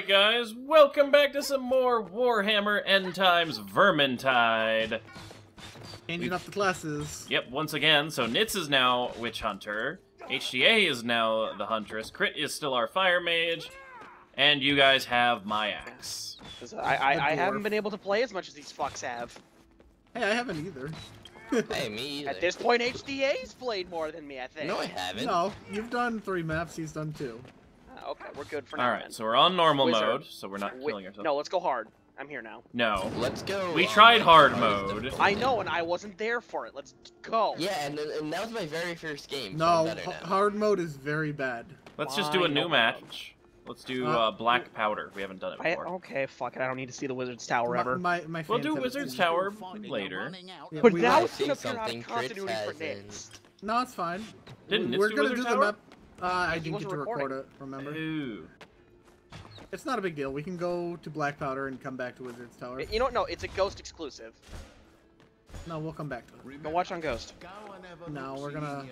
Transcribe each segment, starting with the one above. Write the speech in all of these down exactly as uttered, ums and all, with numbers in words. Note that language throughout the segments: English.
Alright guys, welcome back to some more Warhammer End Times Vermintide. Changing We've... up the classes. Yep, once again, so Nitz is now Witch Hunter, H D A is now the Huntress, Crit is still our Fire Mage, and you guys have my axe. I, I, I haven't been able to play as much as these fucks have. Hey, I haven't either. Hey, me either. At this point, H D A's played more than me, I think. No, I haven't. No, you've done three maps, he's done two. Uh, okay, we're good for now. Alright, then. so we're on normal Wizard. mode, so we're not Wi killing ourselves. No, let's go hard. I'm here now. No. Let's go. We um, tried hard hardest mode. I know, and I wasn't there for it. Let's go. Yeah, and, and that was my very first game. So No, I'm better h- now. hard mode is very bad. Let's just do a Fine, new no match. Let's do Uh, uh, Black Powder. We haven't done it I, before. okay, fuck it. I don't need to see the Wizard's Tower My, ever. my, my We'll fans do haven't Wizard's seen Tower later. Yeah, But we- now I it's see gonna appear out something of Crit continuity for hasn't. Nitz. No, it's fine. Didn't Nitz We're do gonna Wizard's do the Tower? map. Uh, I He didn't get wasn't to record recording. it, remember? Ooh. It's not a big deal. We can go to Black Powder and come back to Wizard's Tower. You know what? No, it's a Ghost exclusive. No, we'll come back to it. Go watch on Ghost. No, we're gonna...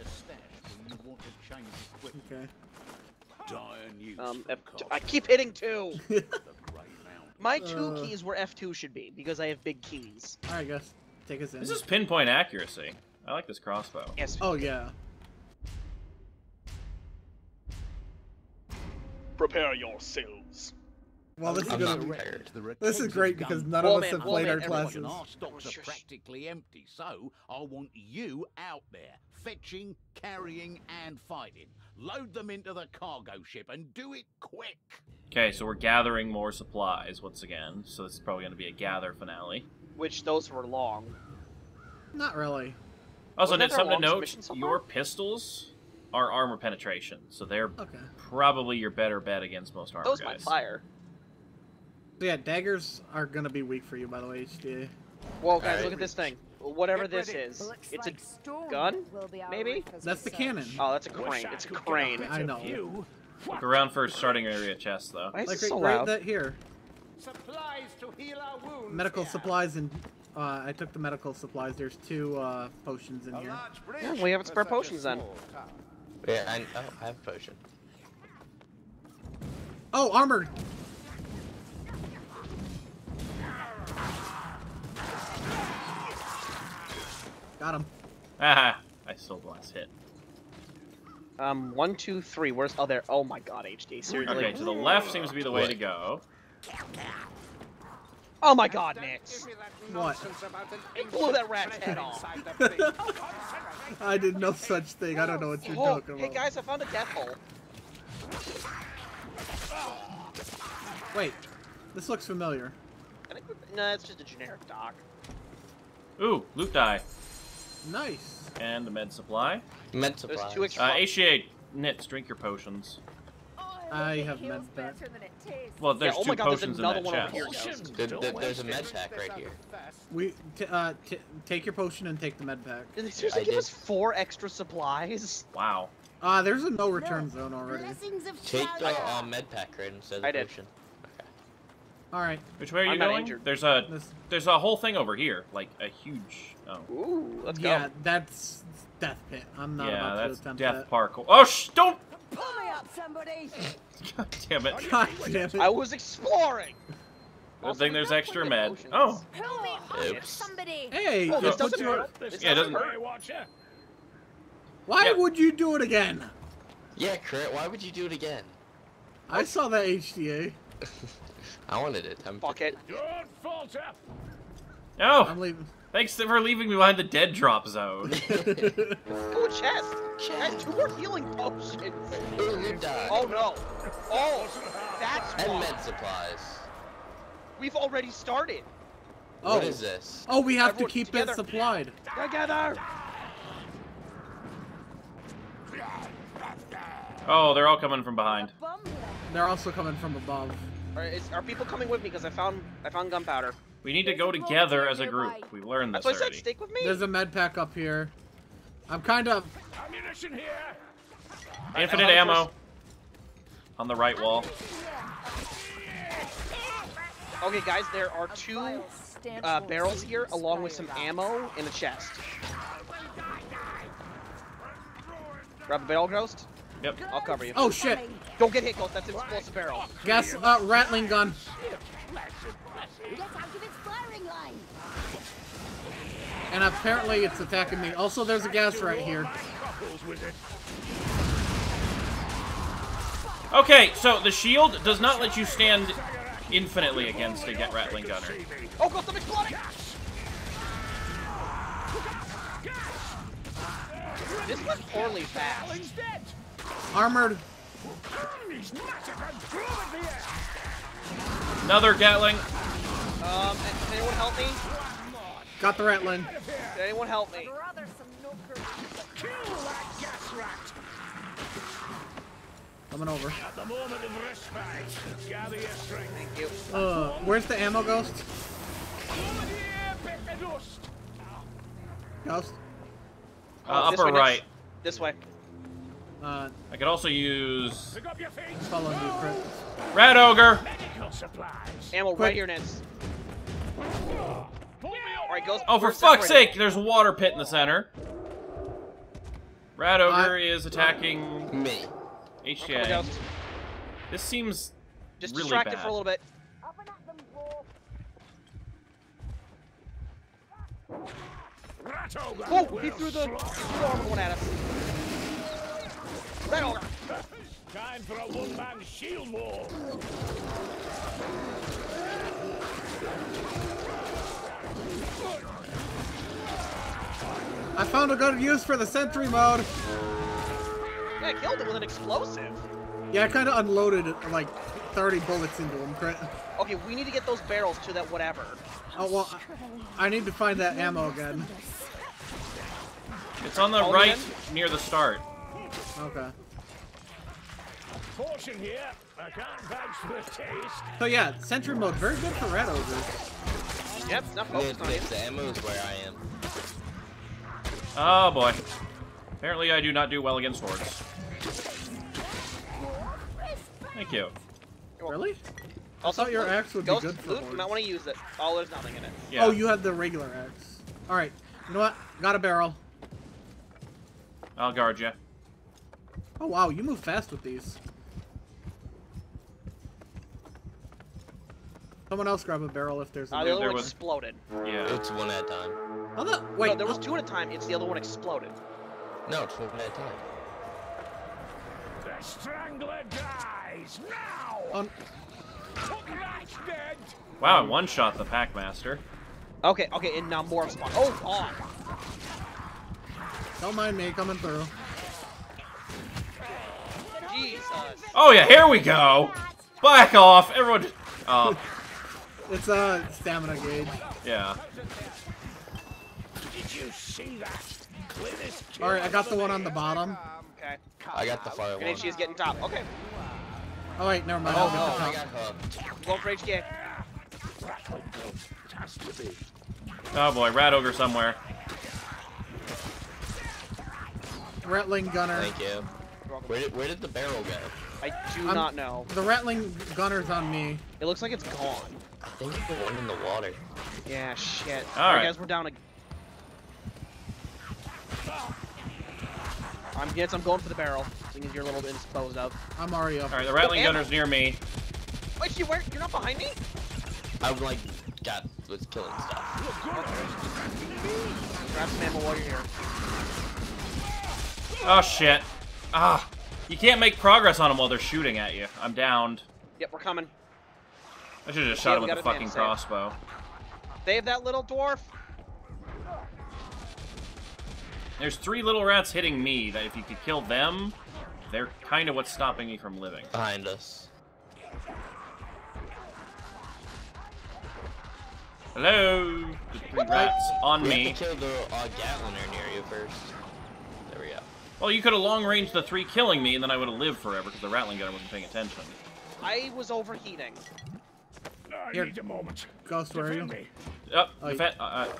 Okay. Um, F I keep hitting two. My two Uh. keys where F two should be because I have big keys. Alright, guys. Take us in. This is pinpoint accuracy. I like this crossbow. Yes. Oh, yeah. Prepare yourselves. Well, this is I'm gonna not be... prepared. This is great because none Whoa, of us man, have whoa, played man, our everyone. classes. Our stocks are Shush. practically empty, so I want you out there, fetching, carrying, and fighting. Load them into the cargo ship and do it quick. Okay, so we're gathering more supplies once again. So this is probably going to be a gather finale. Which those were long. Not really. Also, Wasn't Nitz, that something to their longest note, mission so your far? pistols are armor penetration. So they're Okay. probably your better bet against most armor Those might guys. fire. So yeah, daggers are gonna be weak for you, by the way, H D A. Whoa, guys, Alright. look at this thing. Whatever Get this ready. is, Looks it's like a Storm gun, will be our maybe? reference That's the search. cannon. oh, that's a Wish crane. I It's a could get crane. a I bit know. of you. Look around for starting area chest, though. Why is Like this right, so right loud? that here. Supplies to heal our wounds. Medical here. supplies and uh, I took the medical supplies. There's two uh, potions in A here. large bridge Yeah, we have for spare such a potions then. small town. Yeah, I, oh, I have a potion. Oh, armor! Got him. Ah, I stole the last hit. Um, one, two, three. Where's? Oh, there. Oh my God, H D. Seriously. Okay, to the left seems to be the way What? to go. Oh my God, Nitz. What? You blew that rat's head off. I did no such thing. I don't know what you're Oh, talking hey about. guys, I found a death hole. Wait, this looks familiar. I think we- No, it's just a generic dock. Ooh, loot die. Nice. And a med supply. Med There's supplies. two extra. Uh, H D A, Nitz, drink your potions. I have med pack. Well, there's yeah, oh two my God, there's potions in another that one over chest. here, Ghost. There, there, there's a med pack right here. We t uh, t take your potion and take the med pack. Did they seriously I give did. us four extra supplies? Wow. Uh, there's a no return zone already. Blessings of Take the Shire. uh, med pack right instead of the I did. potion. All right, Which way are you I'm not going? injured. There's a this. there's a whole thing over here, like a huge. Oh. Ooh, let's yeah, go. that's death pit. I'm not Yeah, about to that's attempt death that. parkour. Oh, sh! Don't! Pull me up, somebody. God damn it! God damn it. I was exploring. Good Also, thing we there's got extra plenty of med. potions. Oh, Pull me up, Oops. somebody. Hey, Oh, this uh, doesn't what's your- hurt. This Yeah, it doesn't doesn't- hurt. Watcher. why Yeah. would you do it again? Yeah, Crit, why would you do it again? I saw that H D A. I wanted it. I'm Fuck it. Don't falter. no! I'm leaving. Thanks for leaving me behind the dead drop zone. Ooh, a chest. Guys, two more healing potions. Ooh, you died. Oh no. Oh, that's And why. med supplies. We've already started. Oh, What is this? oh, we have Everyone to keep together. it supplied. Together. Oh, they're all coming from behind. Bum here. They're also coming from above. Are, is, are people coming with me? Because I found I found gunpowder. We need to go together as a group. We've learned this That's what I said. already. Stick with me. There's a med pack up here. I'm kind of. Ammunition here. Infinite I'll ammo. first. On the right wall. Okay, guys, there are two uh, barrels here, along with some ammo in a chest. Grab the barrel, Ghost. Yep. I'll cover you. Oh shit! Don't get hit, Ghost. That's an explosive barrel. Gas uh, rattling gun. Get out of its firing line. And apparently it's attacking me. Also, there's a gas right here. Okay, so the shield does not let you stand infinitely against a get rattling gunner. Oh, Ghost, I'm exploding! This was poorly fast. Armored. Another Gatling. Um, can anyone help me? Got the rattling. Can anyone help me? Coming over. Thank you. Uh, where's the ammo, Ghost? Ghost? Uh, this upper way, right. next. This way. Uh, I could also use follow you, Chris. Rat Ogre. Ammo Quick. right here, Nance. Alright, Ghost. Oh, for we're fuck's separated. sake, there's a water pit in the center. Rat Ogre I- is attacking Me. H I'm T coming, A. Ghost. This seems Just really distract it bad. for a little bit. Open up them, Wolf. Oh, he threw the, he threw the armor one at us. Red Ogre. Time for a one-man shield wall. I found a good use for the sentry mode. Yeah, I killed it with an explosive. Yeah, I kind of unloaded like thirty bullets into him, Crit. Okay, we need to get those barrels to that whatever. Oh, well, I, I need to find that ammo again. It's on the All right in? near the start. Okay. Caution here. I can't vouch for the taste. So yeah, sentry mode, very good for rat ogres. Yep, not The, focused on the, it. the ammo is where I am. Oh boy. Apparently I do not do well against hordes. Thank you. Really? Also, thought your loot. axe would be Ghost, good for loot, you might hordes. want to use it. Oh, there's nothing in it. Yeah. Oh, you had the regular axe. All right. You know what? Got a barrel. I'll guard you. Oh wow, you move fast with these. Someone else grab a barrel if there's a. Uh, the other there one was- exploded. Yeah. It's one at a time. Oh, the, wait. no, there was oh, two at a time. It's the other one exploded. No, it's one at a time. The strangler dies now. on- Hook rat's dead. Wow, I one-shot the Packmaster. Okay, okay, and now more spawn. Oh, God. Don't mind me coming through. Jesus. Oh yeah, here we go! Back off! Everyone... Oh, It's a stamina gauge. yeah. Did you see that? Cleanest kill All right, I got of the one on the bottom. Okay. I got the fire And one. H G is getting top. Okay. Oh wait, never mind. Oh, I'll no, get the I top. got hooked. I'm going for H G A. Rattling bolt. It has to be. Oh boy, Rat Ogre somewhere. Rattling gunner. Thank you. Where did, where did the barrel go? I do I'm- not know. The rattling gunner's on me. It looks like it's gone. I think it's the one in the water. Yeah, shit. All Alright, right. guys, we're down a... I'm yes, I'm going for the barrel. Seeing as you're a little bit disposed of. I'm already up. Alright, the Rattling Oh, ammo. Gunner's near me. Wait, you where? You're not behind me? I like got was killing stuff. Grab some ammo while you're here. Oh shit. Ah. You can't make progress on them while they're shooting at you. I'm downed. Yep, we're coming. I should have just Yeah, shot him we with the got his fucking hand saved. crossbow. Save that little dwarf. There's three little rats hitting me that if you could kill them, they're kind of what's stopping me from living. Behind us. Hello? The three rats on We me. have to kill the uh, Gatliner near you first. There we go. Well, you could have long ranged the three killing me, and then I would have lived forever because the Rattling Gunner wasn't paying attention. I was overheating. I Here. need a moment. Ghost, where are you? Defend me. Oh, Oh, defend, uh, uh,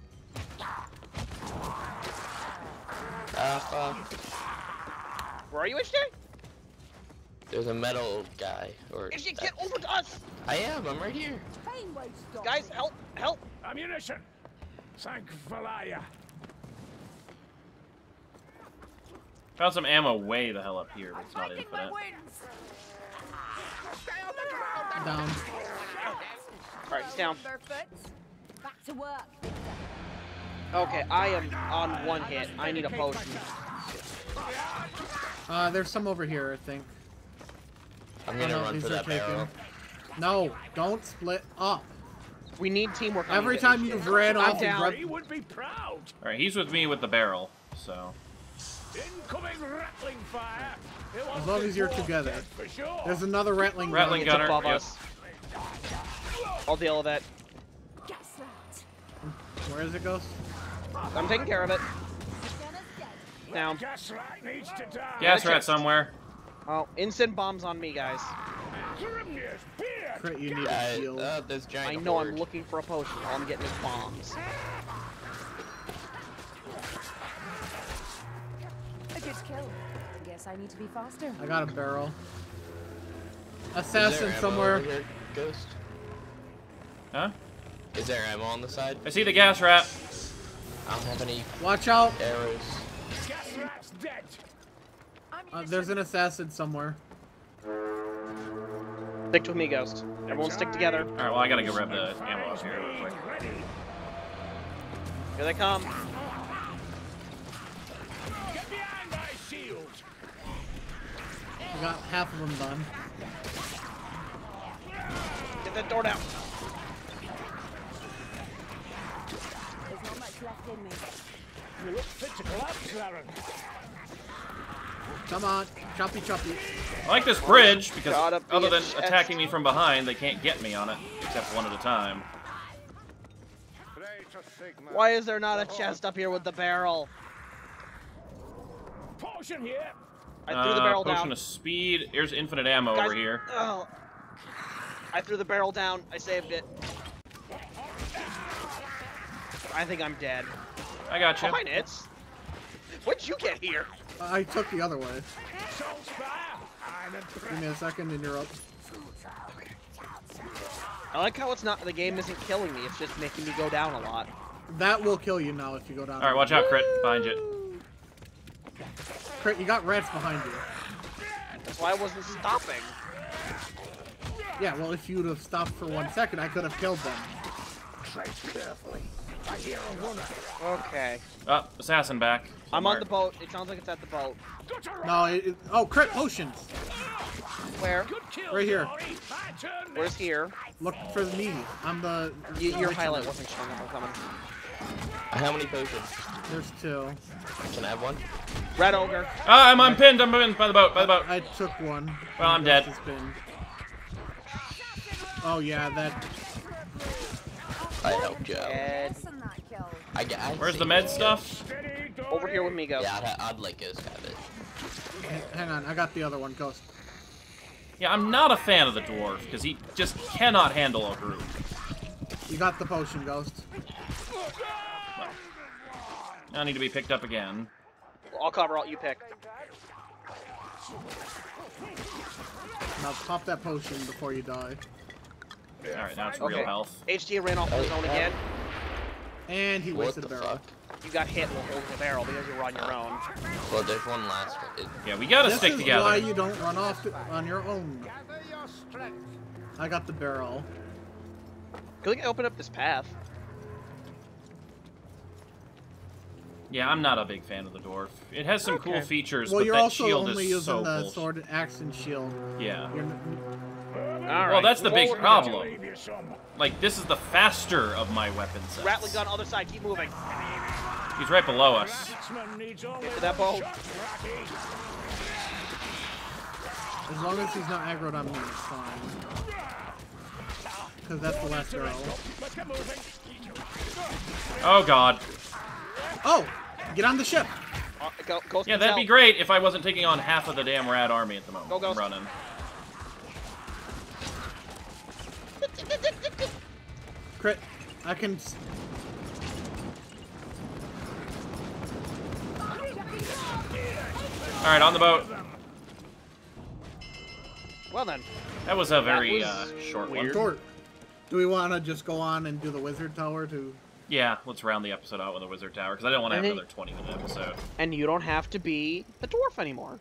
Ah, fuck. Where are you, H J? There's a metal guy. Or H J, get over to us! I am. I'm right here. Pain won't stop. Guys, help! Help! Ammunition. Thank Valaya. Found some ammo way the hell up here, but it's not Taking my infinite. wings. Down. Alright, he's down. Lumberfoots. Back to work. Okay, I am on one hit. I need a potion. Uh, there's some over here, I think. I'm Oh, gonna no, run these for are that taken. barrel. No, don't split up. We need teamwork. on Every these time guys. you've ran I'm off and down. grabbed... He would be proud. Alright, he's with me with the barrel, so. Incoming rattling fire. He wants As long to as you're walk together. dead for sure. There's another rattling Rattling It's gunner. above Yep. us. I'll deal with it. Gas rat. Where is it, Ghost? I'm taking care of it. Gunner's dead. Down. Gas rat needs to die. Gas check. rat somewhere. Oh, instant bombs on me, guys. Grimnir's beard. Crit, you need Uh, a shield. uh, there's giant I know horde. I'm looking for a potion. All I'm getting is bombs. A good kill. Guess I need to be faster. I got a barrel. Is there Assassin ammo somewhere. over here, Ghost? Huh? Is there ammo on the side? I see the gas rat. I don't have any Watch out! arrows. Gas rat's dead. Uh, there's an assassin somewhere. Stick with me, Ghost. Everyone stick together. Alright, well, I gotta go grab the ammo up here real quick. Ready. Here they come. Get behind my shield. I got half of them done. Get that door down. There's not much left in me. You look fit to collapse, Baron. Come on, choppy choppy. I like this bridge because Gotta be other a than chest. attacking me from behind, they can't get me on it, except one at a time. Why is there not a chest up here with the barrel? Potion here. I threw the barrel uh, potion down. of speed. Here's infinite ammo Guys, over here. Oh. I threw the barrel down. I saved it. I think I'm dead. I got you. Oh, hi, Nits. When'd you get here? I took the other way. Salt fire. I'm impressed. Give me a second and you're up. I like how it's not the game isn't killing me. It's just making me go down a lot. That will kill you now if you go down. Alright, watch out, Crit. Behind you. Crit, you got rats behind you. That's why I wasn't stopping. Yeah, well, if you would have stopped for one second, I could have killed them. Tread carefully. I hear a runner. Okay. Oh, assassin back. I'm on somewhere. the boat. It sounds like it's at the boat. Got a No, it, it, oh, Crit potions. Where? good kill. Right here. Dory. My turn. Where's here? Look for me. I'm the. Y your Ritual. highlight wasn't showing up. I'm coming. How many potions? There's two. Can I have one? Red ogre. Ah, I'm unpinned. I'm pinned by the boat. By the boat. I took one. Well, I'm dead. It's been- Oh yeah, that. I helped you out. Ed. Listen, that kill. I, g- I'd Where's say the med go. stuff? Steady, Dory. Over here with me, Ghost. Yeah, I'd, ha I'd let Ghost have it. Hang on, I got the other one. Ghost. Yeah, I'm not a fan of the dwarf because he just cannot handle a group. You got the potion, Ghost. I need to be picked up again. I'll cover all you pick. Now pop that potion before you die. Alright, now it's Okay. real health. H D ran off the zone again. And he What wasted the a barrel. fuck? You got hit while holding the barrel because you were on your own. Well, there's one last one. It, Yeah, we gotta This stick is together. why you don't run off to, on your own. I got the barrel. Could we open up this path? Yeah, I'm not a big fan of the dwarf. It has some cool Okay. features, Well, but you're that also shield only is using so the bullshit. sword, axe, and shield. Yeah. You're, Alright. Well, that's the big Forward. problem. Leave you some. Like, this is the faster of my weapon sets. Rattling gun, other side. Keep moving. He's right below us. Ratsman needs only Get to that boat. one shot, Ratty. as long as he's not aggroed on me, it's fine. Because that's the last barrel. Let's get moving. Oh god. Oh! Get on the ship! Uh, go, Ghost Yeah, needs that'd be help. great if I wasn't taking on half of the damn rad army at the moment. Go, go. I'm running. Crit. I can... s- Alright, on the boat. Well then. That was a very was uh, short weird. one. Short. Do we want to just go on and do the wizard tower to Yeah, let's round the episode out with a Wizard Tower, because I don't want to have And then- another twenty minute episode. And you don't have to be the dwarf anymore.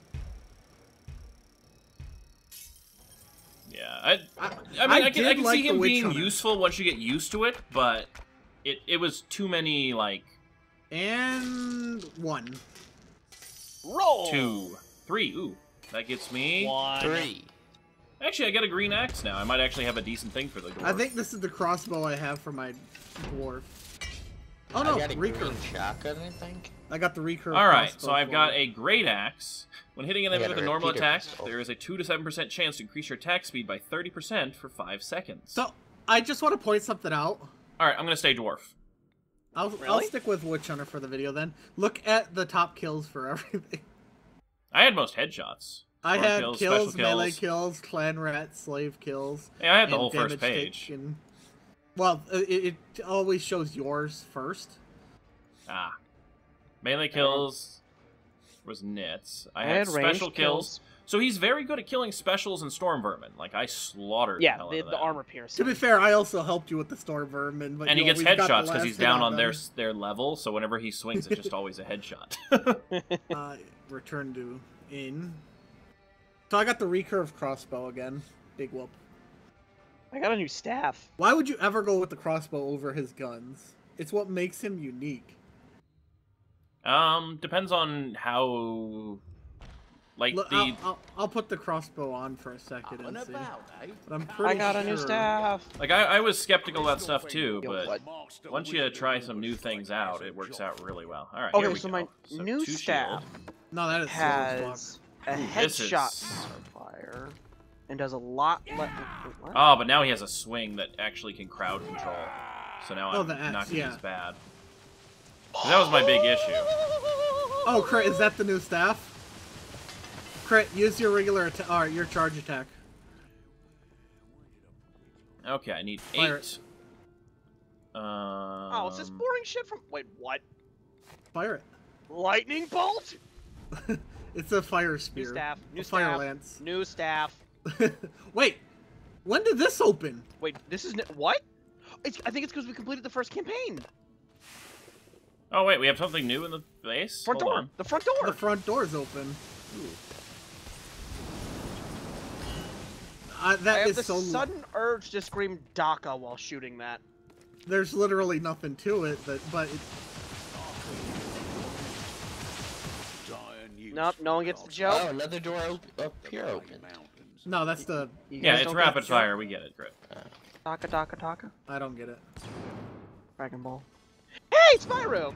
Yeah, I, I, I mean, I I, can, I did can like see the him Witch being Hunter. useful once you get used to it, but it, it was too many, like, And one. Roll! two, three. Ooh, that gets me... One. Three. Actually, I get a green axe now. I might actually have a decent thing for the dwarf. I think this is the crossbow I have for my dwarf. Oh no, I got a recurve. green shotgun, I think. I got the recurve. Alright, crossbow so I've for got it. a great axe. When hitting an I enemy got with a a normal repeater attack, pistol. there is a two to seven percent chance to increase your attack speed by thirty percent for five seconds. So I just want to point something out. Alright, I'm gonna stay dwarf. I'll I'll Really? stick with Witch Hunter for the video then. Look at the top kills for everything. I had most headshots. I Storm had kills, kills, special melee kills. kills, clan rat, slave kills. Yeah, I had the and whole first damage page. taken. Well, it, it always shows yours first. Ah. Melee kills was nits. I, I had, had ranged special kills. kills. So he's very good at killing specials and storm vermin. Like, I slaughtered Yeah, the hell the, out of the them. armor To piercing. be fair, I also helped you with the storm vermin, but And you he gets always got the headshots because last he's hit down on their them. their level, so whenever he swings, it's just always a headshot. uh, return to in. So I got the recurve crossbow again. Big whoop. I got a new staff. Why would you ever go with the crossbow over his guns? It's what makes him unique. um, depends on how... Like, Look, the... I'll, I'll, I'll put the crossbow on for a second Up and and see. about, eh? But I'm pretty I got a new sure- staff. Like, I, I was skeptical about stuff too, Yo, but what? once you try some new things out, it works out really well. Alright, Okay, here we so go. my So new two staff shield. No, that is has a this is- headshot fire and does a lot less. Oh, but now he has a swing that actually can crowd control. So now Oh, I'm the axe, not gonna yeah. use bad. 'Cause that was my big issue. Oh, crit! Is that the new staff? Crit, use your regular attack, or your charge attack. Okay, I need Fire eight. Um, Oh, it's this boring shit from. Wait, what? Fire it. Lightning bolt? It's a fire New spear. staff. New a fire staff. lance. New staff. Wait, when did this open? Wait, this is n- what? It's, I think it's because we completed the first campaign. Oh wait, we have something new in the base. Front Hold door. on. The front door. The front door's open. Uh, I that have is the so. sudden urge to scream DACA while shooting that. There's literally nothing to it, but but it, Nope, no one gets the joke. Oh, another door op up here open. no, that's the. You Yeah, guys it's don't rapid get the fire. We get it, Grit. joke? DACA, DACA, DACA. I don't get it. Dragon Ball. Hey, Spyro!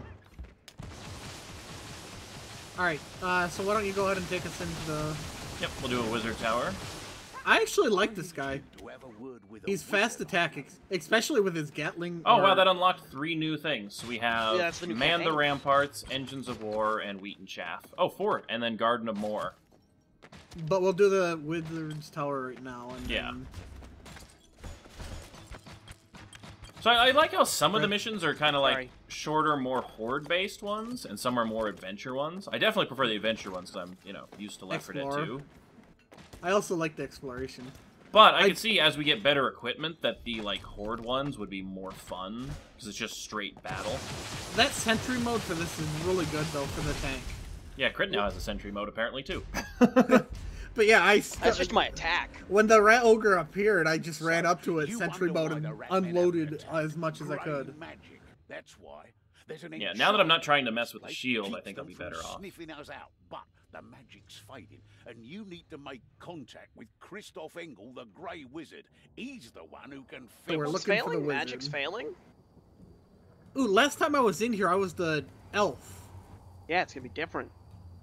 All right, uh, so why don't you go ahead and take us into the? Yep, we'll do a wizard tower. I actually like this guy. To have a word with a He's wizard. fast attack, ex- especially with his Gatling. Oh or- wow, that unlocked three new things. So we have Yeah, that's the new Man the campaign. Ramparts, Engines of War, and Wheat and Chaff. Oh, four, and then Garden of Moor. But we'll do the Wizard's Tower right now. And Yeah. then- So I, I like how some of the Right. missions are kind of like Sorry. shorter, more horde-based ones, and some are more adventure ones. I definitely prefer the adventure ones because I'm, you know, used to Left four Dead Explorer. two. I also like the exploration. But I, I- can see as we get better equipment that the like horde ones would be more fun because it's just straight battle. That sentry mode for this is really good though for the tank. Yeah, Crit now has a sentry mode apparently too. But yeah, I st- That's just my attack. when the rat ogre appeared, I just ran up to it, You sentry wonder mode, why and the rat men unloaded haven't attacked. as much as I Grey could. Magic. That's why. There's an Yeah, now that I'm not trying to mess with the place shield, I keeps think I'll them be from better off. Sniffing us out, but the magic's fading, and you need to make contact with Christoph Engel, the Grey Wizard. He's the one who can So we're fix. What's looking for the failing? wizard. Magic's failing? Ooh, last time I was in here, I was the elf. Yeah, it's gonna be different.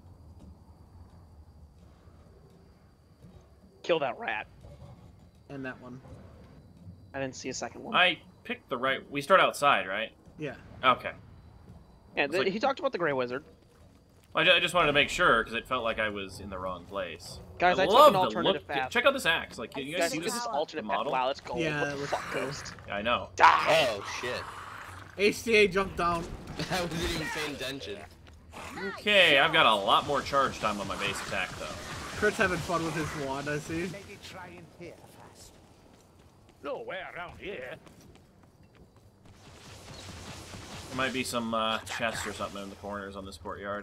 Kill that rat. And that one. I didn't see a second one. I picked the right. We start outside, right? Yeah. Okay. yeah, it's th- like- he talked about the Grey Wizard. I ju- I just wanted to make sure because it felt like I was in the wrong place. Guys, I, took love an the alternative look. path. Check out this axe. Like, you guys Guys, see look this? at this the alternate path. model? Wow, let's go. Yeah, what that the looks fuck, cool. Ghost? Yeah, I know. Die! Oh shit. H C A jumped down. I wasn't even paying attention. Okay, I've got a lot more charge time on my base attack though. Kurt's having fun with his wand, I see. Maybe try in here first. Nowhere around here. There might be some uh, chests or something in the corners on this courtyard.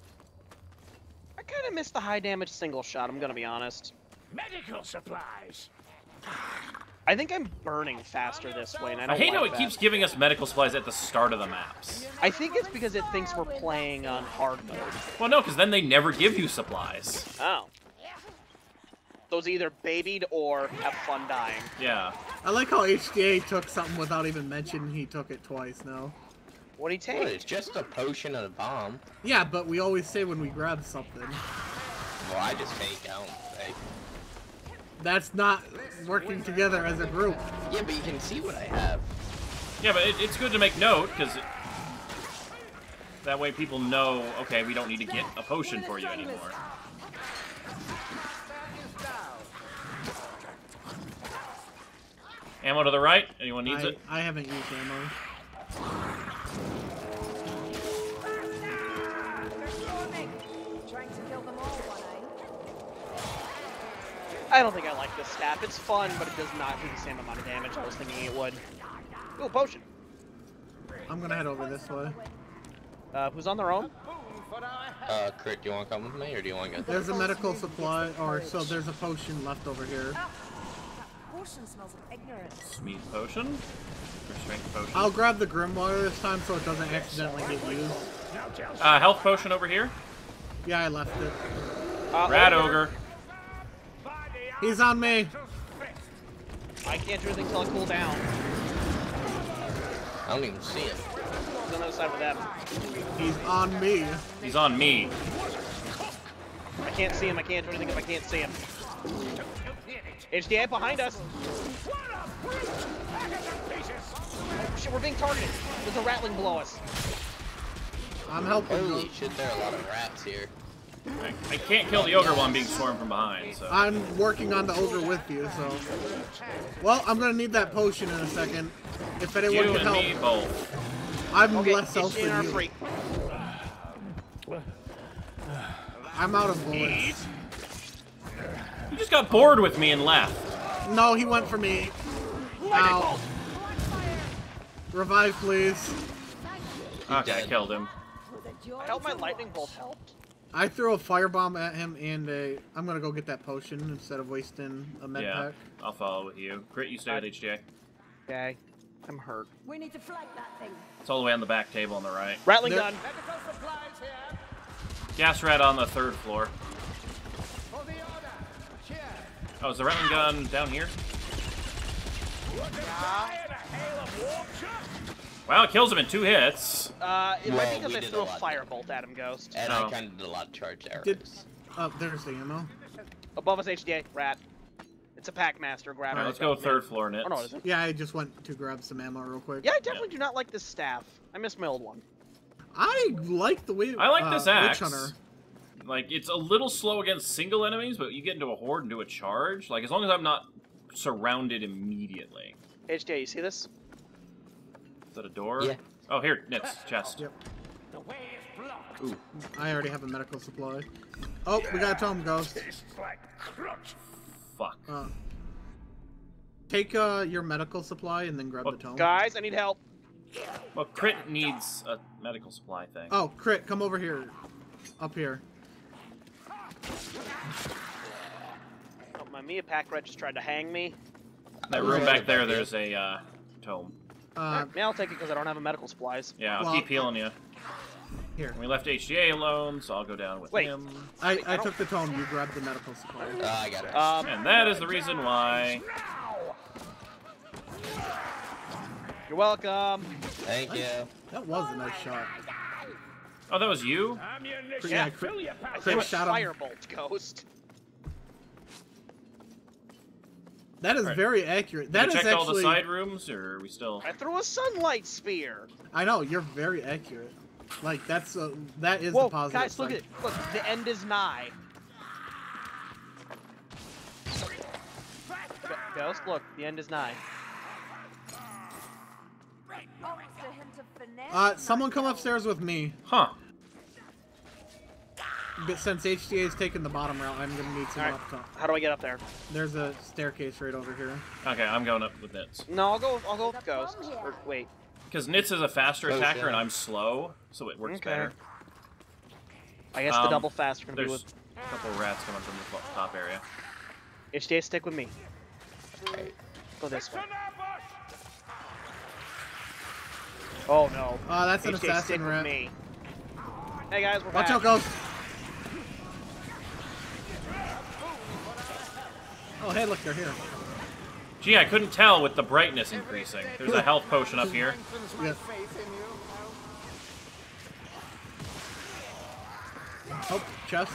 I kind of missed the high damage single shot, I'm gonna be honest. Medical supplies. I think I'm burning faster this way, and I don't I hate like how it that. keeps giving us medical supplies at the start of the maps. I think it's because it thinks we're playing on hard mode. Well, no, because then they never give you supplies. Oh. Those either babied or have fun dying. Yeah. I like how H D A took something without even mentioning he took it twice now. What'd he What, take? it's just a potion and a bomb. Yeah, but we always say when we grab something. Well, I just take out. Hey. That's not working together as a group. Yeah, but you can see what I have. Yeah, but it, it's good to make note, because that way people know, okay, we don't need to get a potion for you anymore. Ammo to the right? Anyone needs I, it? I haven't used ammo. Trying to kill them all, one I don't think I like this staff. It's fun, but it does not do the same amount of damage I was thinking it would. Ooh, potion. I'm gonna head over this way. Uh, who's on their own? Uh, Crit, do you want to come with me, or do you want to go? There's a medical supply, or so there's a potion left over here. Potion smells of ignorance. Speed potion? Or strength potion? I'll grab the Grimoire this time so it doesn't accidentally get used. Uh, health potion over here. Yeah, I left it. Uh, Rat ogre. ogre. He's on me. I can't do anything until I cool down. I don't even see him. He's on the other side of them. He's on me. He's on me. I can't see him. I can't do anything if I can't see him. H D A behind us. Oh, shit, we're being targeted. There's a rattling below us. I'm helping. Holy him. shit, there are a lot of rats here. I, I can't kill the ogre while I'm being swarmed from behind, so. I'm working on the ogre with you, so. Well, I'm gonna need that potion in a second. If anyone You can and help, me both. I'm Okay, less health H D A are than you. free. I'm out of bullets. You just got bored with me and left. No, he went for me. Ow. Revive, please. Okay, I dead. killed him. I hope my lightning bolt helped. I threw a firebomb at him and a. I'm gonna go get that potion instead of wasting a med Yeah, pack. I'll follow with you. Crit, you stay with H D A. Okay. I'm hurt. We need to flag that thing. It's all the way on the back table on the right. Rattling There- gun. Gas rat on the third floor. Oh, is the rattling gun down here? Wow, it kills him in two hits. Uh, it might Well, be because we I did threw a a lot. firebolt at him, Ghost. And Oh. I kind of did a lot of charged arrows. Did- Oh, there's the ammo. Above us, H D A. Rat. It's a pack master. Grab Alright, it. let's go third floor, Nits. Oh, no, it isn't. Yeah, I just went to grab some ammo real quick. Yeah, I definitely do not like this staff. I miss my old one. I like the way. I like uh, this axe. Witch Hunter. Like, it's a little slow against single enemies, but you get into a horde and do a charge. Like, as long as I'm not surrounded immediately. H D A, you see this? Is that a door? Yeah. Oh, here, Nits, chest. Yep. The way is blocked. Ooh, I already have a medical supply. Oh, we got a tome, Ghost. Tastes like crunch. fuck. Uh, take uh, your medical supply and then grab Well, the tome. Guys, I need help. Well, Crit needs a medical supply thing. Oh, Crit, come over here. Up here. Oh, my Mia pack rat just tried to hang me. That room back there, there's a uh, tome. Uh, May I'll take it because I don't have a medical supplies. Yeah, I'll Well, keep healing you. here. We left H D A alone, so I'll go down with Wait. him. I, Wait, I I don't- took the tome. You grabbed the medical supply. Uh, I got it. Um, And that is the reason why. you're welcome. Thank you. That was a nice shot. Oh, that was you? Ammunition. Yeah, Fill crit- your pouch. crit Threw a shot him. firebolt, Ghost. That is Alright. very accurate. That Did is we check all actually. the side rooms, or are we still? I threw a sunlight spear. I know you're very accurate. Like that's uh, that is Whoa, the positive. guys, look side. at it. Look, the end is nigh. G- Ghost, look, the end is nigh. Oh, it's a hint of finesse. Uh, someone come upstairs with me. Huh. But since H D A is taking the bottom route, I'm gonna need some Alright. up top. How do I get up there? There's a staircase right over here. Okay, I'm going up with Nits. No, I'll go. I'll go with There's a Ghost. bomb here. Or wait, Because Nitz is a faster Oh, attacker shit. and I'm slow, so it works Okay. better. I guess the Um, double fast are gonna be There's with a couple rats coming from the fo- top area. H D A. Stick with me. Go this way. Oh no. Oh, that's an H D A, stick assassin with rat. me. Hey guys, we're Watch back. out, Ghost. Oh, hey, look, they're here. Gee, I couldn't tell with the brightness increasing. There's a health potion up here. Yeah. Oh, chest.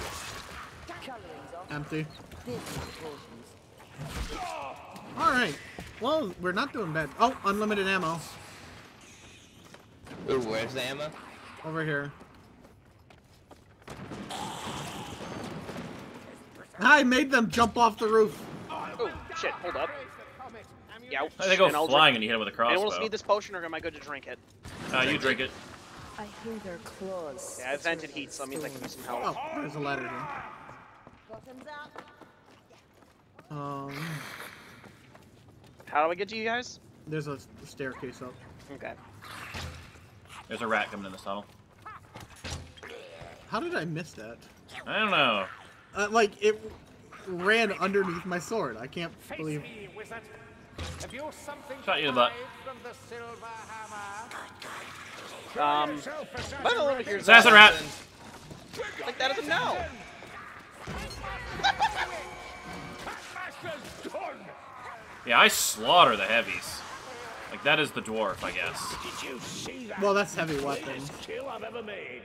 Empty. Alright. Well, we're not doing bad. Oh, unlimited ammo. Ooh, where's the ammo? Over here. I made them jump off the roof. Oh shit! Hold up. Youch. They go And I'll flying drink- and you hit it with a Anyone else crossbow. need this potion, or am I good to drink it? Uh, you drink it. I hear their claws. Yeah, I've vented heat, so that means I can use some help. Oh, there's a ladder here. Bottoms up. Um, How do I get to you guys? there's a staircase up. Okay. There's a rat coming in this tunnel. How did I miss that? I don't know. Uh, like, it ran underneath my sword. I can't Face believe... me, wizard. Have you something Shot to you in the butt. hide from the silver hammer? Um, Yourself, assassin by the way, Rex. here's Assassin rat! Like that is a no. Packmaster's done. Yeah, I slaughter the heavies. Like, that is the dwarf, I guess. Did you see that? Well, that's heavy weapons. Greatest kill I've ever made.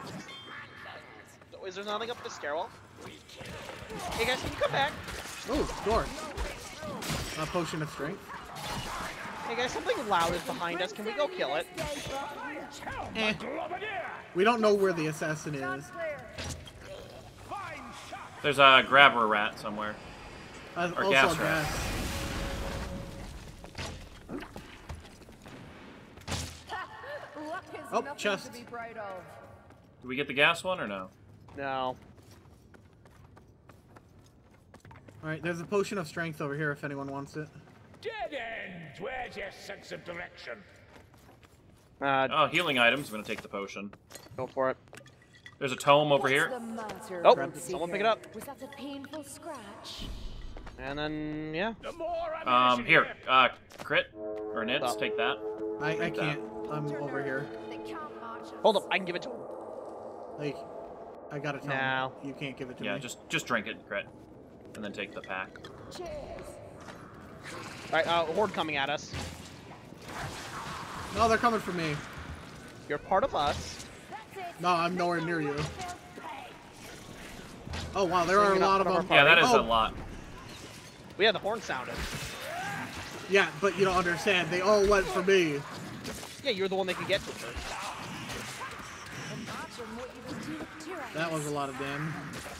Is there nothing up the stairwell? Hey guys, can you come back? Oh, door. A potion of strength. Hey guys, something loud is behind us. Can we go kill it? Tell Eh. the Globadier. We don't know where the assassin is. Fine shot. There's a grabber rat somewhere. Uh, Or also gas gas. rat. Luck is Oh, nothing chest. to be proud of. Do we get the gas one or no? No. Alright, there's a potion of strength over here if anyone wants it. Dead end. Where's your sense of direction? Uh, Oh, healing items. I'm gonna take the potion. go for it. There's a tome over What's here. the matter, Oh, Road someone Seeker? pick it up. Was that a painful scratch? And then, yeah. The more Um, ammunition here. here. Uh, crit. Or nits, Oh. take that. I, I Take that. can't. I'm over here. They can't march us. Hold up, I can give it to him. Like, I gotta tell No. him. You can't give it to Yeah, me. just just drink it, crit. And then take the pack. Cheers. Alright, uh, horde coming at us. No, they're coming for me. You're part of us. That's it. No, I'm nowhere near you. Oh, wow, there So are a you're not lot of part of them. our Yeah, that is Oh. a lot. We had the horn sounded. Yeah, but you don't understand. They all went for me. Yeah, you're the one they could get to first. Imagine what you would do with Tyranny. That was a lot of damage.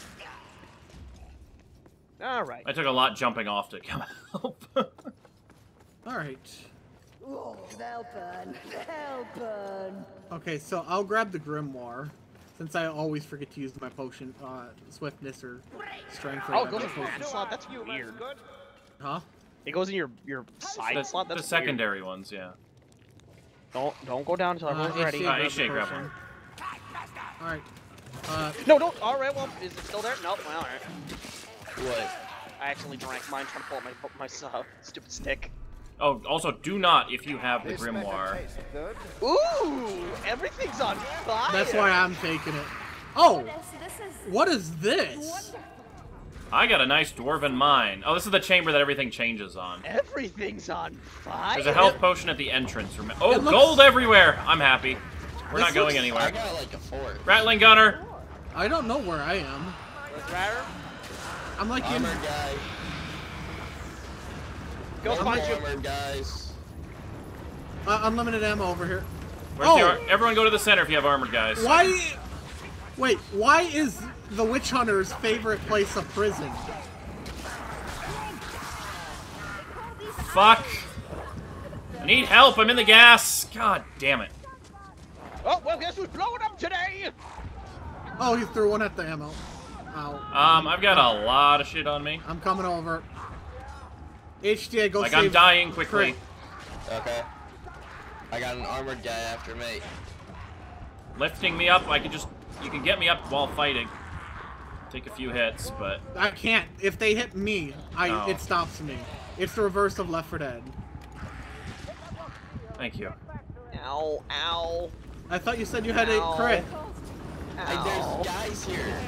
Alright. I took a lot jumping off to come help. Alright. Oh, they'll burn. They'll burn. Okay, so I'll grab the Grimoire. Since I always forget to use my potion, uh, swiftness or strength or Oh, it whatever goes in your potion. slot. That's weird. Huh? It goes in your your side the, slot. That's the secondary ones, yeah. weird. Don't don't go down until everyone's Uh, ready. Uh, grab H J the grab potion. one. Alright. Uh, No, don't. All right. Well, is it still there? Nope. Well, all right. What? I accidentally drank mine trying to pull up my my uh, stupid stick. Oh, also, do not, if you have the Grimoire. Ooh, everything's on fire. that's why I'm taking it. Oh! This, this is What is this? wonderful. I got a nice dwarven mine. Oh, this is the chamber that everything changes on. Everything's on fire. There's a health potion at the entrance. Rem- Oh, It looks- gold everywhere! I'm happy. We're This not going looks- I anywhere. got like a fort. Rattling gunner! I don't know where I am. Let's rat I'm like in... Armored guy. Go One find more you. armored guys. Uh, unlimited ammo over here. Where's Oh! the ar- Everyone go to the center if you have armored guys. Why... Wait, why is the Witch Hunter's favorite place a prison? Fuck! I need help, I'm in the gas! God damn it. Oh well, guess who's blowing up today? Oh, he threw one at the ammo. Ow. Um, I've got a lot of shit on me. I'm coming over. H D A, go Like, save... I'm dying quickly. Crit. Okay. I got an armored guy after me. Lifting me up, I can just... You can get me up while fighting. Take a few hits, but... I can't. If they hit me, I Oh. it stops me. It's the reverse of Left four Dead. Thank you. Ow, ow, I thought you said you had Ow. a crit. Hey, ow. there's guys here.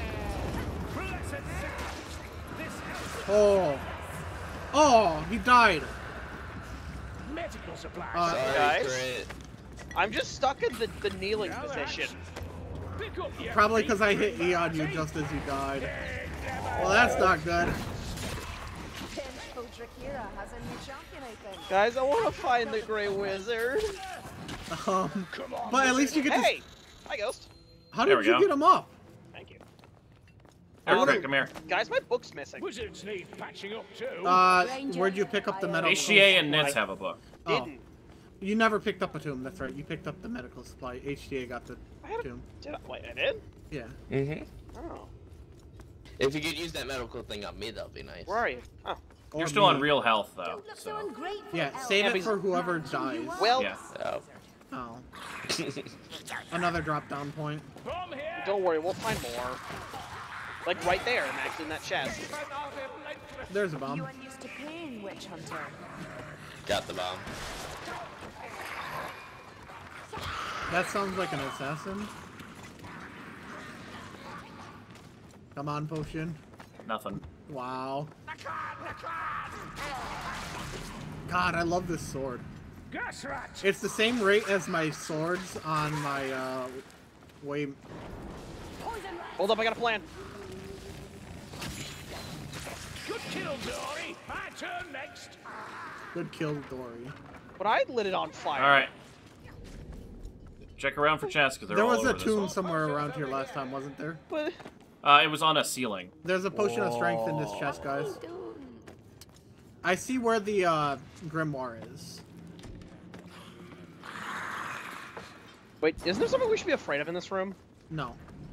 Oh. Oh, he died. Medical supplies. Uh, Sorry, guys? Crit. I'm just stuck in the, the kneeling position. Pick up your Probably feet. because I hit E on you just as you died. Well, that's not good. Vengeful Drakira has a new champion, I think. Guys, I want to find the Grey Wizard. Um, but at least you get to... Hey! Hi, Ghost. How There did we you go. get him up? Thank you. Here, Um, Crit, come here. Guys, my book's missing. Wizards need patching up too. Uh, where'd you pick up the medical H D A and supply? Nits have a book. Oh, Didn't. you never picked up a tomb. That's right. You picked up the medical supply. H D A got the I had a, tomb. did I, wait, I did? Yeah. Mm-hmm. Oh. If you could use that medical thing on me, that'd be nice. Where are you? Oh. Or You're still on me. real health, though. Don't look so So. ungrateful, Yeah, Elf. save Yeah, it but- for whoever dies. Well, Yeah. Oh. Oh. Another drop down point. Bomb here. don't worry, we'll find more. Like right there, Max, in that chest. There's a You bomb. aren't used to pain, Witch Hunter. Got the bomb. That sounds like an assassin. Come on, potion. Nothing. Wow. God, I love this sword. Gas rat. It's the same rate as my swords on my, uh, way... Hold up, I got a plan. Good kill, Dory. My turn next. Good kill, Dory. But I lit it on fire. Alright. Check around for chests, because they're There all was over a this tomb one. somewhere around here last time, wasn't there? But Uh, it was on a ceiling. There's a potion of strength in this chest, guys. I see where the, uh, grimoire is. wait, isn't there something we should be afraid of in this room? No.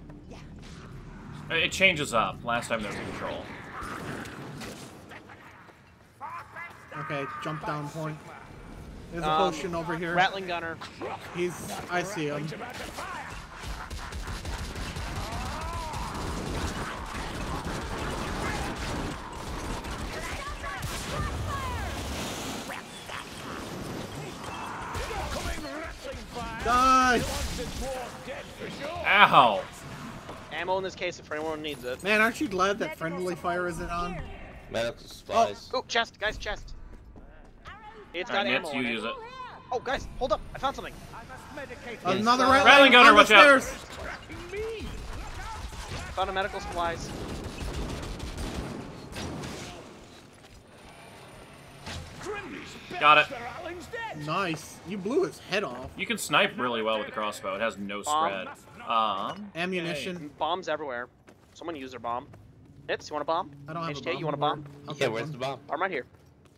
It changes up. Last time there was a control. Okay, jump down point. There's a Um, potion over here. Rattling gunner. He's... I see him. It's about to fire. Coming rattling fire. Die! Once it's dwarf dead for sure. Ow! Ammo in this case if anyone needs it. Man, aren't you glad that friendly fire isn't on? Medical supplies. Oh, chest, guys, chest. It's got Alright, ammo Nits, in you it. use it. Oh, guys, hold up. I found something. Another Uh, rattling, Rattling gunner, on the watch out. stairs. Me. Found a medical supplies. Grimly's Got it. The rattling's dead. Nice. You blew his head off. You can snipe really well with the crossbow. It has no spread. Um, Ammunition. Bombs everywhere. Someone use their bomb. Nits, you want a bomb? I don't have H a T A, bomb. you want a bomb? I'll Yeah, take where's one. the bomb? I'm right here.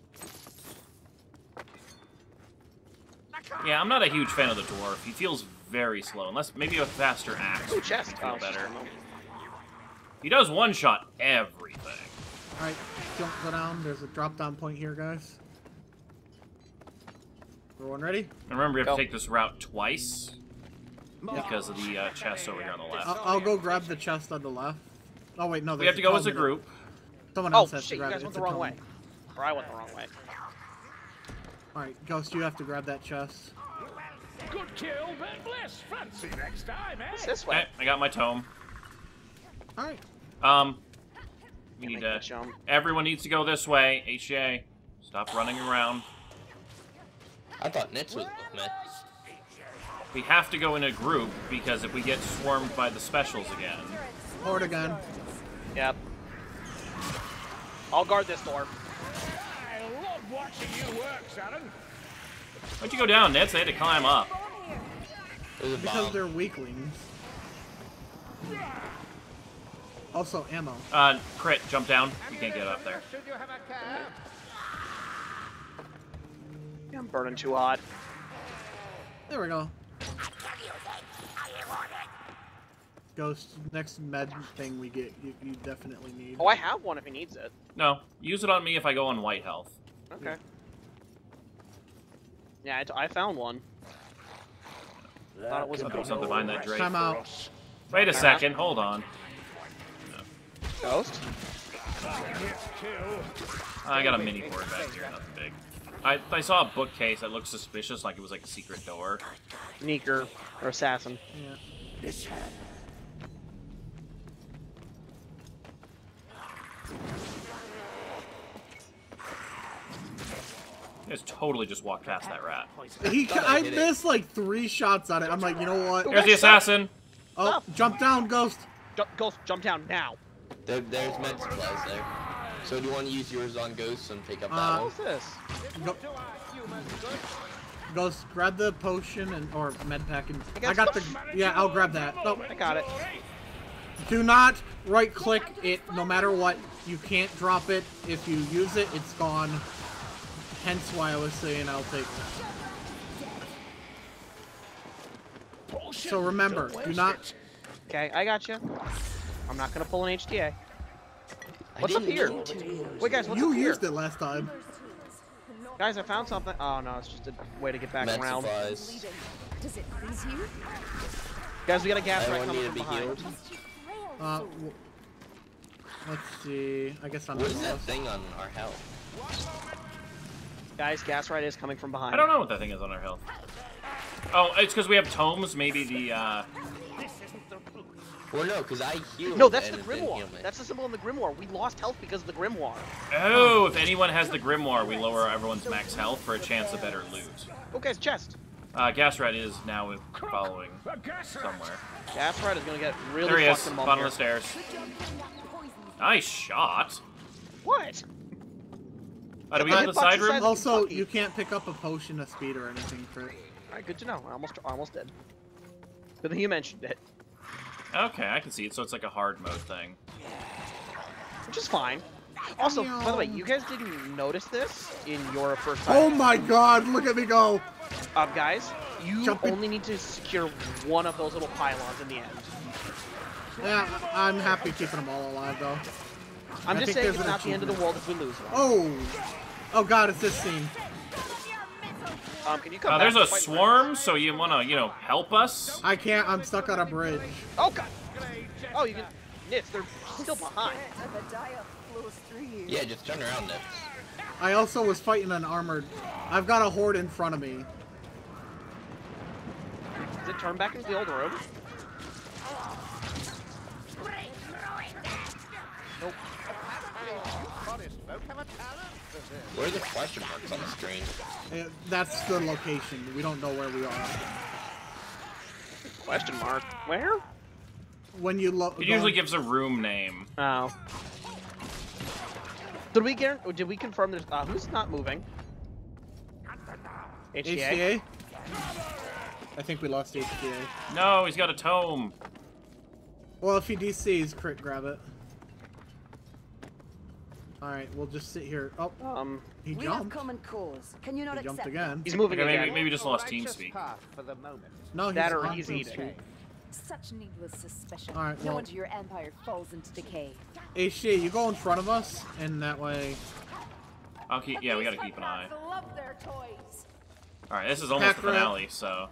yeah, I'm not a huge fan of the dwarf. He feels very slow. Unless maybe a faster axe Ooh, would chest. feel Oh, better. shit. He does one-shot everything. Alright, don't go down. There's a drop down point here, guys. Everyone ready? And remember, you have Go. to take this route twice because of the uh, chest over here on the left. I'll, I'll go grab the chest on the left. Oh wait, no. We there's have to go as a tome in it. group. Someone Oh, else has shit, to you grab guys it. went It's the a wrong tome. way. Or I went the wrong way. Alright, Ghost, you have to grab that chest. Good kill, but bliss. Fancy next time, eh? It's this Okay, way. I got my tome. Alright. Um, we Make need that to. jump. Everyone needs to go this way. H J A, stop running around. I thought Nits was with me. We have to go in a group because if we get swarmed by the specials again. Horde again. Yep. I'll guard this door. I love watching you work, Saren. Why'd you go down, Nits? They had to climb up. There's a Because bomb. they're weaklings. Also, ammo. Uh, Crit, jump down. You can't get up there. Yeah, I'm burning too hot. There we go. Ghost, next med thing we get, you, you definitely need. Oh, I have one if he needs it. No, use it on me if I go on white health. Okay. Yeah, I, I found one. Thought it was There was something behind that Drake. Time out. Wait a second, hold on. Ghost. I got a mini board back here, nothing big. I, I saw a bookcase that looked suspicious, like it was like a secret door. Sneaker or assassin. Yeah. You guys totally just walked past that rat. He, Thought I I hit it. missed like three shots on it. I'm like, you know what? There's the assassin! Oh, jump down, Ghost. Ju Ghost, jump down now. There, there's med supplies there. So do you want to use yours on Ghosts and pick up that Uh, one? What's this? Go Ghost, grab the potion and or med pack and I got I got the yeah. I'll grab that. Oh, I got it. do not right click it. No matter what, you can't drop it. If you use it, it's gone. Hence why I was saying I'll take that. So remember, do not. Okay, I got you. I'm not gonna pull an H T A. I What's up didn't here? mean to. Wait, guys, what's You up here? used it last time. Guys, I found something. Oh no, it's just a way to get back Med around. supplies. Does it please you? Guys, we got a gas right Anyone coming need to from be behind. healed? Uh, w let's see. I guess I'm. What is that thing on our health? Guys, gas right is coming from behind. I don't know what that thing is on our health. Oh, it's because we have tomes, maybe the, uh... Well, no, because I healed. No, that's and the it didn't Grimoire. heal me. That's the symbol in the Grimoire. We lost health because of the Grimoire. Oh, if anyone has the Grimoire, we lower everyone's max health for a chance of better loot. Oh, guys, chest. Uh, Gas Rat is now following somewhere. Gas right is gonna get really There he is, fucking bottom of bumpy. the stairs. Nice shot. What? Uh, do we The go to the hitbox side is room? size- Also, Kentucky. you can't pick up a potion of speed or anything for it. Alright, good to know. I almost, I almost did. Good thing you mentioned it. Okay, I can see it, so it's like a hard mode thing. Which is fine. Also, by the way, you guys didn't notice this in your first time. Oh my god, look at me go! Um, guys, you Jumping- only need to secure one of those little pylons in the end. Yeah, I'm happy keeping them all alive though. I'm I just think saying there's it's an not the end of the achievement. world if we lose one. Oh! Oh god, it's this scene. Um, can you come Uh, back there's and a fight swarm, so you wanna, you know, help us? I can't, I'm stuck on a bridge. Oh god! Oh, you can. Nits, they're still behind. Obadiah flows through you. Yeah, just turn around, Nips. I also was fighting an armored... I've got a horde in front of me. Does it turn back into the old road? Nope. Where are the question marks on the screen? Uh, That's the location. We don't know where we are. Question mark. Where? When you look... It usually gives a room name. Oh. Did we get? Did we confirm there's? Uh, who's not moving? H H T A. D A? I think we lost H D A. No, he's got a tome. Well, if he D Cs, crit grab it. Alright, we'll just sit here. Oh, Um, he We have jumped. common cause. Can you not He jumped accept again. he's moving Okay, maybe, again. maybe just lost team speak. No, he's That or on he's Team eating. Speak. such needless suspicion? Alright, no well- wonder your empire falls into decay. H D A, you go in front of us, and that way... I'll keep. Yeah, we gotta keep an eye. Love their toys. All right, this is almost the Pack rat. finale, so.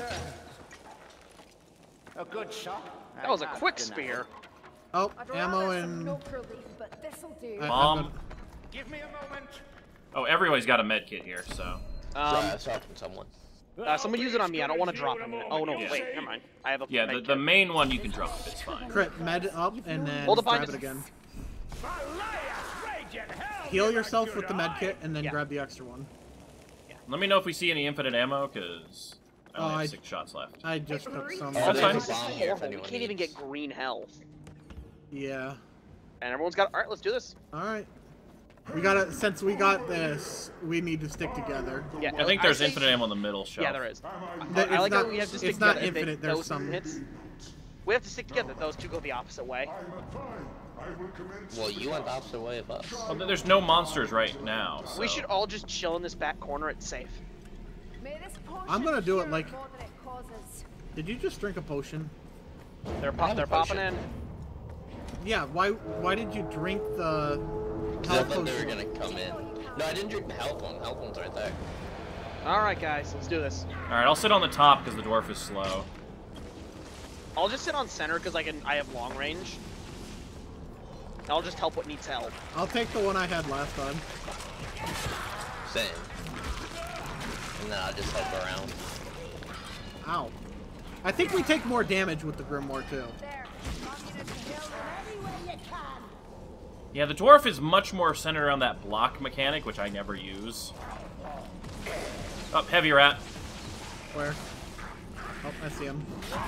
A good shot. That was a quick spear. Oh, I'd ammo rather some and... milk relief, but this'll do. I- I'm Bomb. gonna- Give me a moment. Oh, everybody's got a med kit here, so. Um, Sorry, I saw from someone. uh, someone use it on me. I don't want to drop it. Oh no, Yeah. wait, never mind. I have a. Yeah, the, med the kit. main one you can drop. It's fine. Crit med up, and then Hold the grab bind- it again. Raging hell, Heal you yourself like with you the med die. kit, and then Yeah. grab the extra one. Let me know if we see any infinite ammo, because I only Oh, have I- six shots left. I just took some. Oh, That's there's fine. a This is bomb here if horrible. We anyone can't even needs. get green health. Yeah. And everyone's got. All right, let's do this. Alright. We gotta, since we got this, we need to stick together. Yeah, I think there's say- infinite ammo on the middle shelf. Yeah, there is. Th- I it's like not- how we have to stick it's not together. If they- infinite, there's those some- hits. We have to stick together. Those two go the opposite way. Well, you went the opposite way of us. Well, there's no monsters right now, so. We should all just chill in this back corner. It's safe. May this potion I'm gonna do it cure like- more than it causes. Did you just drink a potion? They're I pop, have a they're popping potion. in. Yeah, why Why did you drink the I health thought they were potion? gonna come in. No, I didn't drink the health one. Health one's right there. Alright, guys, let's do this. Alright, I'll sit on the top because the dwarf is slow. I'll just sit on center because I can. I have long range. I'll just help what needs help. I'll take the one I had last time. Same. And then I'll just help around. Ow. I think we take more damage with the Grimoire too. There. Communist kill them any way you can. Yeah, the dwarf is much more centered around that block mechanic, which I never use. Up, heavy rat. Where? Oh, I see him.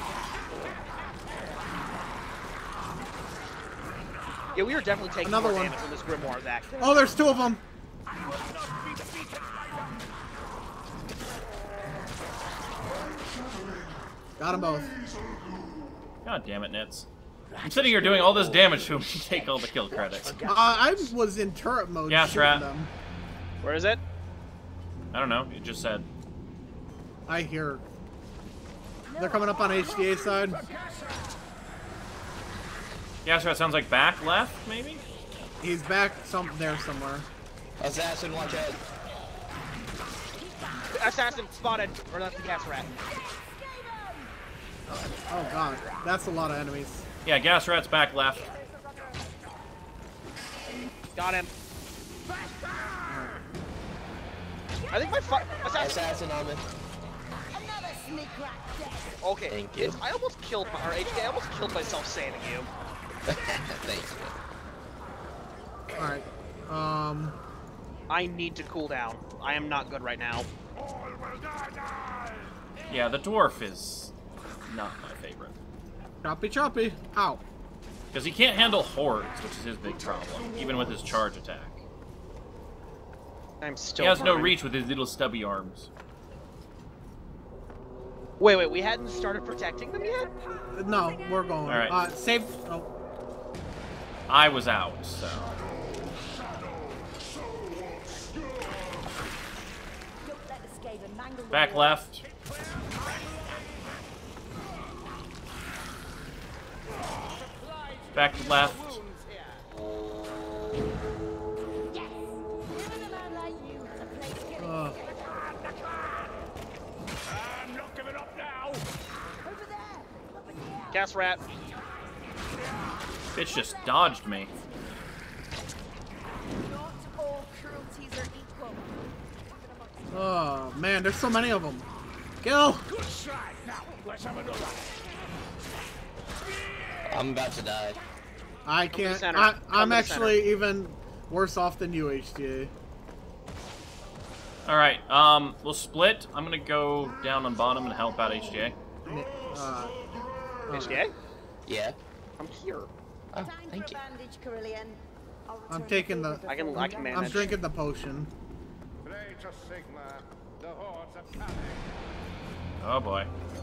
Yeah, we are definitely taking Another more one. damage when this Grimoire is active. Oh, there's two of them. Got them both. God damn it, Nits. I'm sitting here doing all this damage to him to take all the kill credits. Uh, I was in turret mode. Gas shooting rat. them. Where is it? I don't know, it just said. I hear. They're coming up on H D A side. Yeah, so it sounds like back left, maybe? He's back some there somewhere. Assassin, watch out. Assassin spotted. Or that's the gas rat. Oh god, that's a lot of enemies. Yeah, gas rat's back left. Got him. I think my fi assassin. Assassin on me. Another sneak rat dead. Okay. Thank you. It's, I almost killed my. Or H K, I almost killed myself saving you. Thanks. Alright. Um. I need to cool down. I am not good right now. Yeah, the dwarf is not my favorite. Choppy choppy. Ow. Because he can't handle hordes, which is his big problem, even with his charge attack. I'm still. He has no burning. reach with his little stubby arms. Wait, wait, we hadn't started protecting them yet? No, we're going. Alright. Uh, save. Oh. I was out, so. Don't let the Skaven mangle the Back wall. left. Back left. Yes. Even a man like you has a place to get Uh, I'm not giving up now. over there. Up in the air. Gas rat. Bitch just dodged me. Not all cruelties are equal. oh man, there's so many of them. Kill. Good strike. Now, let's have another. I'm about to die. I to the can't. center. I, Come I'm to the actually even worse off than you, H D A. Alright, um, we'll split. I'm gonna go down on bottom and help out H G A. Uh, H D A? Yeah. I'm here. Oh, Time thank for you. a bandage, Carillion. I'll I'm return taking favor the- I can- before I can we manage. I'm drinking the potion. Play to Sigma. The hordes are coming. Oh boy.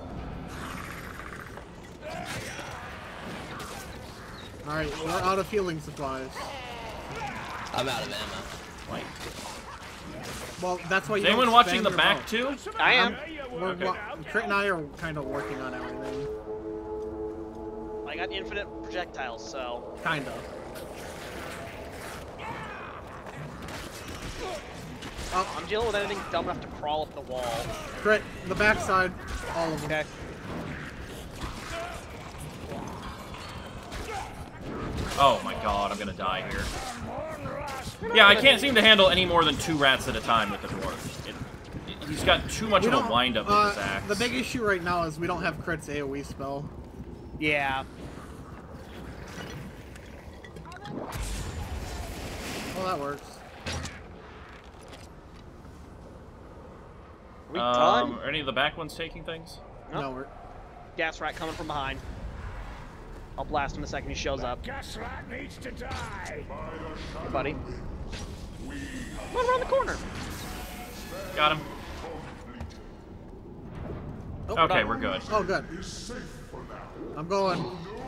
Alright, we're out of healing supplies. I'm out of ammo. Wait. Well, that's why you Is anyone don't watching spam the your back bow. too? I am. We're, Okay. wa- Crit and I are kind of working on everything. I got infinite projectiles, so. Kind of. Oh, I'm dealing with anything dumb enough to crawl up the wall. Crit, the backside, all of them. Okay. Oh my god, I'm gonna die here. Yeah, I can't seem to handle any more than two rats at a time with the dwarf. It, it, he's got too much We of a don't- wind-up with uh, his axe. The big issue right now is we don't have Crit's AoE spell. Yeah. Well, that works. Are we um, done? Are any of the back ones taking things? Nope. No, we're... Gas rat coming from behind. I'll blast him the second he shows up. Gas rat needs to die. Hey, buddy. Run around the corner. Got him. Oh, Okay, done. we're good. Oh, good. I'm going.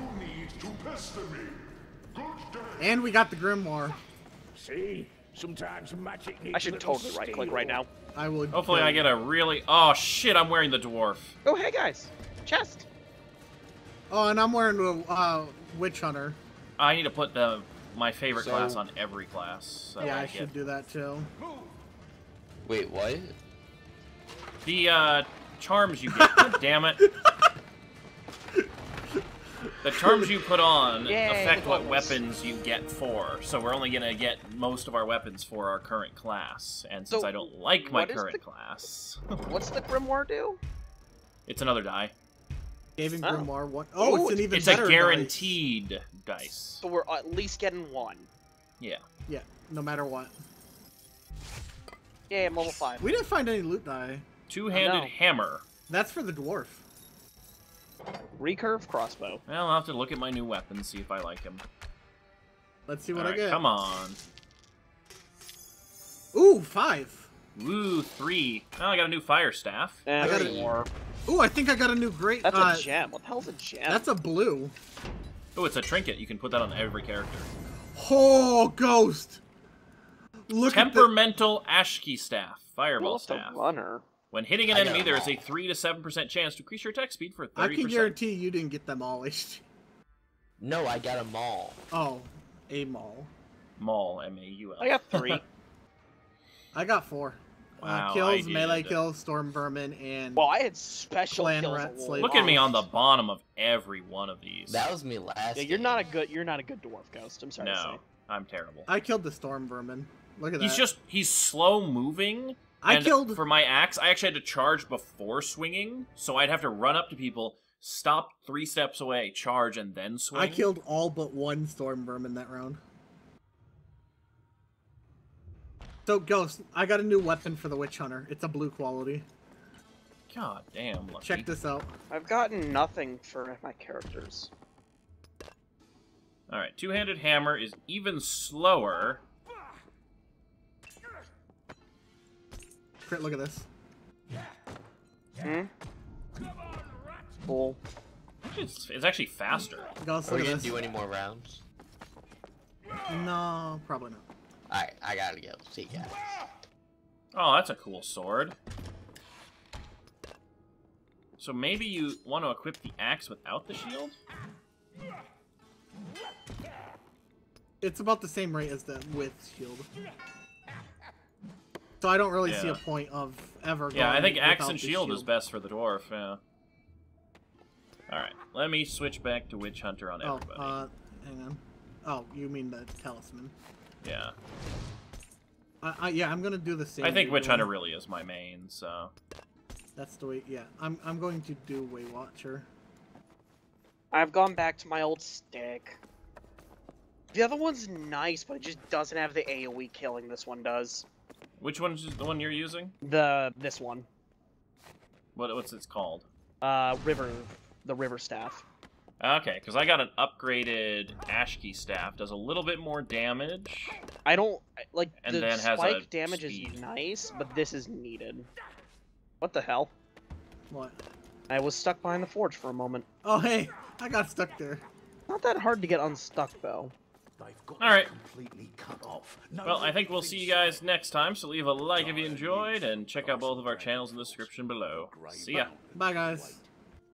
And we got the Grimoire. See? Sometimes magic needs I should a little totally right click steel. right now. I would. Hopefully I get a really... Oh shit, I'm wearing the dwarf. Oh, hey guys. Chest. Oh, and I'm wearing the uh, Witch Hunter. I need to put the my favorite So- class on every class. So yeah, I I should get... do that too. Wait, what? The uh, charms you get. God damn it. The charms you put on Yay, affect the what bubbles. weapons you get for. So we're only gonna get most of our weapons for our current class. And since So, I don't like my what is current the- class, What's the Grimoire do? it's another die. Gavin Oh. Grimoire. What? Oh, Ooh, it's an even It's better a dice. guaranteed dice. So we're at least getting one. Yeah. Yeah, no matter what. Yeah, I'm level five. We didn't find any loot die. Two-handed No. hammer. That's for the dwarf. Recurve crossbow. Well, I'll have to look at my new weapon, see if I like him. Let's see what All I right, get. come on. Ooh, five. Woo, three. Oh, I got a new fire staff. Eh, I got there's it. more. Ooh, I think I got a new great. That's uh, a gem. What the hell's a gem? That's a blue. Oh, it's a trinket. You can put that on every character. Oh, ghost. Look Temperamental Ashki staff. Fireball What's a staff. runner? When hitting an I got enemy, them there is a all. three to seven percent chance to increase your attack speed for at the. I thirty can percent. guarantee you didn't get them all. H D. No, I got them all. Oh, a mall. Maul, M A U L. I got three. I got four. Wow, uh, kills, I melee did. kills, storm vermin, and well, I had special Clan kills. rat a slave. lot. Look at me on the bottom of every one of these. That was me last. Yeah, you're game. not a good. You're not a good dwarf ghost. I'm sorry to No, say. I'm terrible. I killed the storm vermin. Look at He's that. just, he's slow moving. I and killed. For my axe, I actually had to charge before swinging, so I'd have to run up to people, stop three steps away, charge, and then swing. I killed all but one storm vermin that round. So, Ghost, I got a new weapon for the Witch Hunter. It's a blue quality. God damn, Lucky. Check this out. I've gotten nothing for my characters. Alright, two-handed hammer is even slower. Crit, look at this. Hmm. Cool. It's, it's actually faster. Ghost, Are we look gonna at this. do any more rounds? No, probably not. Alright, I gotta go. See you guys. Oh, that's a cool sword. So maybe you want to equip the axe without the shield? It's about the same rate as the with shield. So I don't really see Yeah. a point of ever Yeah, I going think axe without and the shield is best for the dwarf, yeah. Alright, let me switch back to Witch Hunter on Oh, everybody. uh, hang on. Oh, you mean the talisman. Yeah. I, I, yeah, I'm gonna do the same. I think way Witch doing- Hunter really is my main, so... That's the way, yeah. I'm, I'm going to do Way Watcher. I've gone back to my old stick. The other one's nice, but it just doesn't have the AoE killing this one does. Which one is the one you're using? The this one. What What's it called? Uh, river, the river staff. Okay, because I got an upgraded Ashki staff. Does a little bit more damage. I don't like And the then has spike a damage speed. is nice, but this is needed. What the hell? What? I was stuck behind the forge for a moment. Oh, hey! I got stuck there. Not that hard to get unstuck though. They've got All right. completely cut off. No Well, I think we'll thing see you guys next time, so leave a like if you enjoyed, and check out both of our channels in the description below. See ya. Bye, guys.